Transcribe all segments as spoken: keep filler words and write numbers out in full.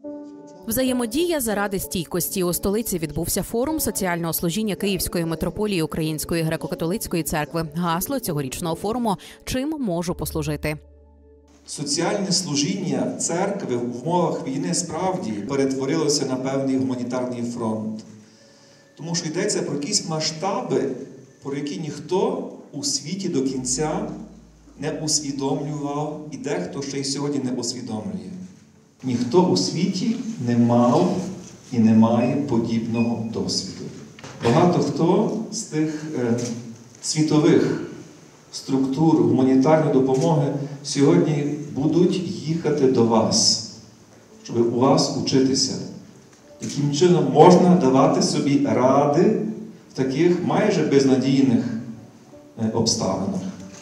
Взаємодія заради стійкості. У столиці відбувся форум соціального служіння Київської митрополії Української греко-католицької церкви. Гасло цьогорічного форуму «Чим можу послужити?». Соціальне служіння церкви в умовах війни справді перетворилося на певний гуманітарний фронт. Тому що йдеться про якісь масштаби, про які ніхто у світі до кінця не усвідомлював, і дехто ще й сьогодні не усвідомлює. Ніхто у світі не мав і не має подібного досвіду. Багато хто з тих е, світових структур гуманітарної допомоги сьогодні будуть їхати до вас, щоб у вас учитися. Яким чином можна давати собі ради в таких майже безнадійних обставинах.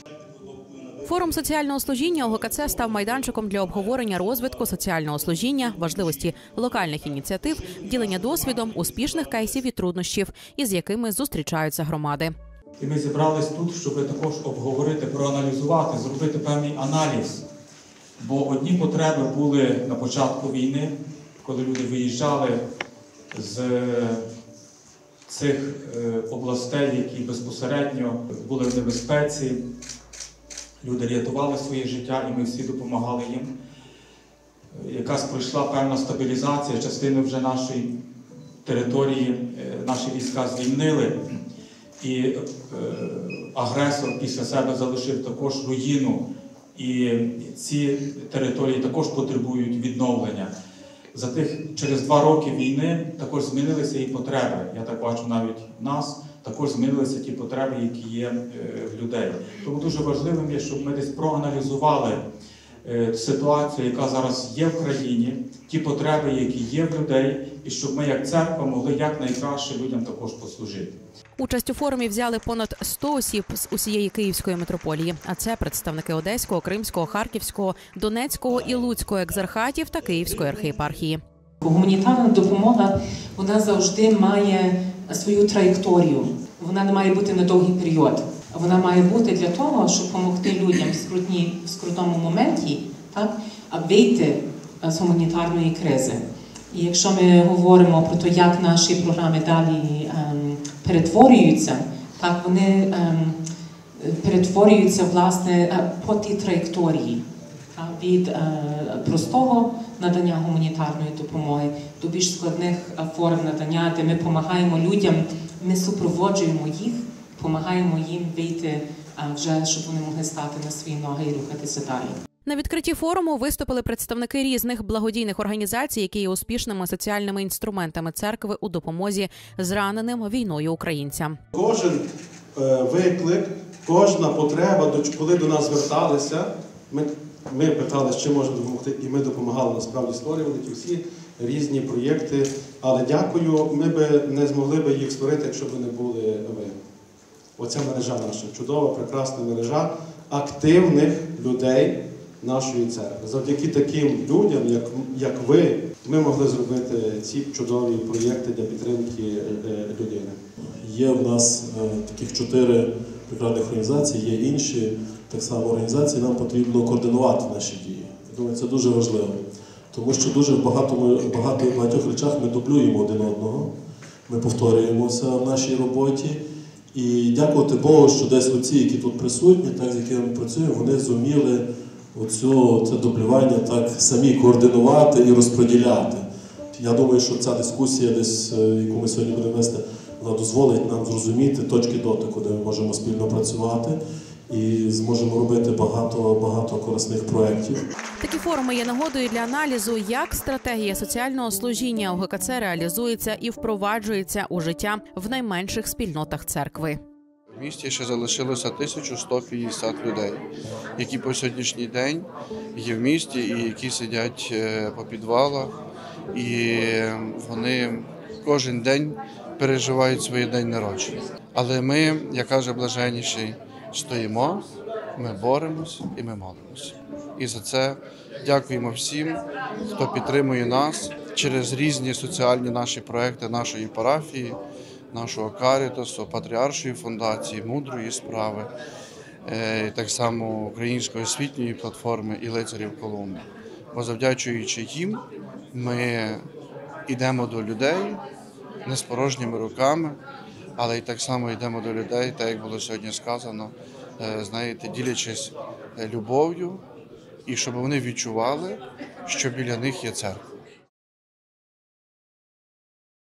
Форум соціального служіння ОГКЦ став майданчиком для обговорення розвитку соціального служіння, важливості локальних ініціатив, ділення досвідом, успішних кейсів і труднощів, із якими зустрічаються громади. І ми зібрались тут, щоб також обговорити, проаналізувати, зробити певний аналіз. Бо одні потреби були на початку війни, коли люди виїжджали з цих областей, які безпосередньо були в небезпеці. Люди рятували своє життя, і ми всі допомагали їм. Якась пройшла певна стабілізація, частину вже нашої території, наші війська звільнили. І е, агресор після себе залишив також руїну. І ці території також потребують відновлення. За тих, через два роки війни також змінилися і потреби. Я так бачу навіть в нас. Також змінилися ті потреби, які є в людей. Тому дуже важливим є, щоб ми десь проаналізували ситуацію, яка зараз є в країні, ті потреби, які є в людей, і щоб ми як церква могли якнайкраще людям також послужити. Участь у форумі взяли понад сто осіб з усієї Київської митрополії, а це представники Одеського, Кримського, Харківського, Донецького і Луцького екзархатів та Київської архієпархії. Гуманітарна допомога, вона завжди має свою траєкторію. Вона не має бути на довгий період. Вона має бути для того, щоб допомогти людям в, скрутні, в скрутному моменті, так, вийти з гуманітарної кризи. І якщо ми говоримо про те, як наші програми далі ем, перетворюються, так, вони ем, перетворюються, власне, по тій траєкторії. Так, від е, простого надання гуманітарної допомоги до більш складних форм надання, де ми допомагаємо людям, ми супроводжуємо їх, допомагаємо їм вийти вже, щоб вони могли стати на свої ноги і рухатися далі. На відкритті форуму виступили представники різних благодійних організацій, які є успішними соціальними інструментами церкви у допомозі зраненим війною українцям. Кожен е, виклик, кожна потреба, коли до нас зверталися, ми Ми питали, чи можемо допомогти, і ми допомагали, насправді, створювали ті всі різні проєкти. Але дякую, ми б не змогли б їх створити, якщо б не були ви. Оця мережа наша, чудова, прекрасна мережа активних людей нашої церкви. Завдяки таким людям, як, як ви, ми могли зробити ці чудові проєкти для підтримки людини. Є в нас е, таких чотири прикладних організацій, є інші так само організації, нам потрібно координувати наші дії. Я думаю, це дуже важливо, тому що дуже багато, ми, багато в багатьох речах ми дублюємо один одного, ми повторюємося в нашій роботі. І дякувати Богу, що десь оці, які тут присутні, так, з якими ми працюємо, вони зуміли оцю, це дублювання так самі координувати і розподіляти. Я думаю, що ця дискусія, десь, яку ми сьогодні будемо вести, вона дозволить нам зрозуміти точки дотику, де ми можемо спільно працювати і зможемо робити багато, багато корисних проєктів. Такі форуми є нагодою для аналізу, як стратегія соціального служіння ОГКЦ реалізується і впроваджується у життя в найменших спільнотах церкви. В місті ще залишилося тисяча сто п'ятдесят людей, які по сьогоднішній день є в місті і які сидять по підвалах. І вони кожен день переживають свій день народження. Але ми, як каже Блаженніший, стоїмо, ми боремось і ми молимося. І за це дякуємо всім, хто підтримує нас через різні соціальні наші проекти нашої парафії, нашого Карітасу, Патріаршої фундації, Мудрої справи, так само Української освітньої платформи і Лицарів Колумби. Бо завдячуючи їм, ми йдемо до людей не з порожніми руками, але й так само йдемо до людей, так як було сьогодні сказано, знаєте, ділячись любов'ю, і щоб вони відчували, що біля них є церква.